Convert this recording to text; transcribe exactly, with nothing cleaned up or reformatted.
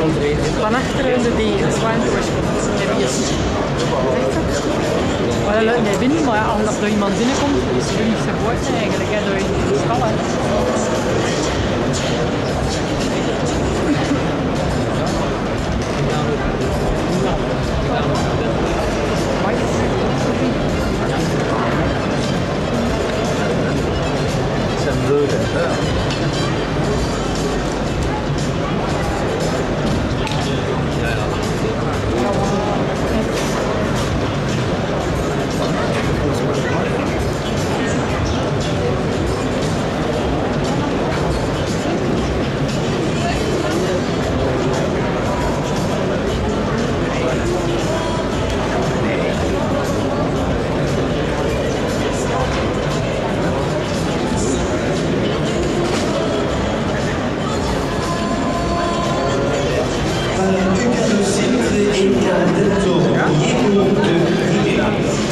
Van achteren de degen, zwaar doorschot. Wel, nee, binnen, maar als er iemand binnenkomt, is het niet zo groot eigenlijk, hè, door in de stallen. Zijn deuren. Centre et de